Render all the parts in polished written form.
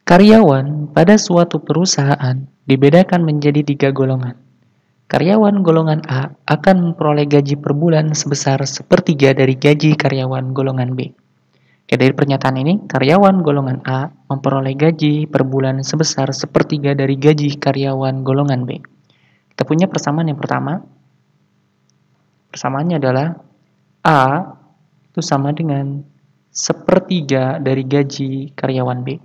Karyawan pada suatu perusahaan dibedakan menjadi 3 golongan. Karyawan golongan A akan memperoleh gaji per bulan sebesar sepertiga dari gaji karyawan golongan B. Oke, dari pernyataan ini, karyawan golongan A memperoleh gaji per bulan sebesar sepertiga dari gaji karyawan golongan B. Kita punya persamaan yang pertama. Persamaannya adalah A itu sama dengan sepertiga dari gaji karyawan B.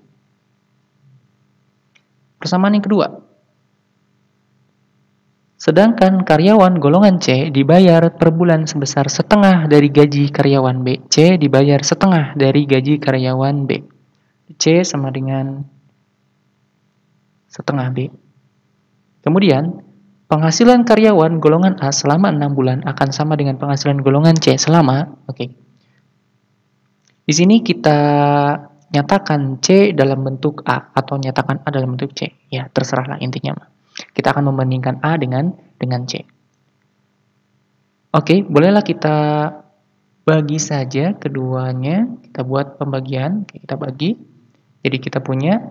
Persamaan yang kedua. Sedangkan karyawan golongan C dibayar per bulan sebesar setengah dari gaji karyawan B. C dibayar setengah dari gaji karyawan B. C sama dengan setengah B. Kemudian, penghasilan karyawan golongan A selama 6 bulan akan sama dengan penghasilan golongan C selama, Di sini kita nyatakan C dalam bentuk A atau nyatakan A dalam bentuk C. Ya, terserahlah intinya. Kita akan membandingkan A dengan C. Oke, bolehlah kita bagi saja keduanya. Kita buat pembagian, kita bagi. Jadi kita punya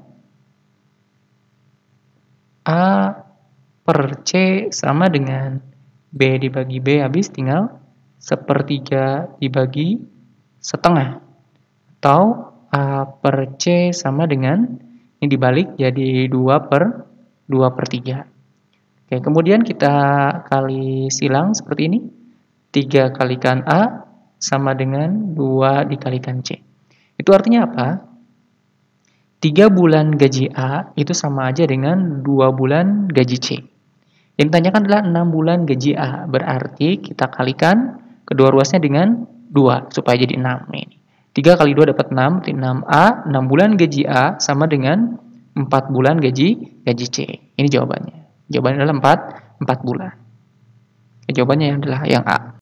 A per C sama dengan B dibagi B, habis tinggal sepertiga dibagi setengah. Atau A per C sama dengan, ini dibalik jadi 2 per 3. Oke, kemudian kita kali silang seperti ini. 3 kalikan A sama dengan 2 dikalikan C. Itu artinya apa? 3 bulan gaji A itu sama aja dengan 2 bulan gaji C. Yang ditanyakan adalah 6 bulan gaji A. Berarti kita kalikan kedua ruasnya dengan 2 supaya jadi 6 ini. 3 kali 2 dapat 6, 6A, 6 bulan gaji A sama dengan 4 bulan gaji C. Ini jawabannya. Jawabannya adalah 4 bulan. Jawabannya adalah yang A.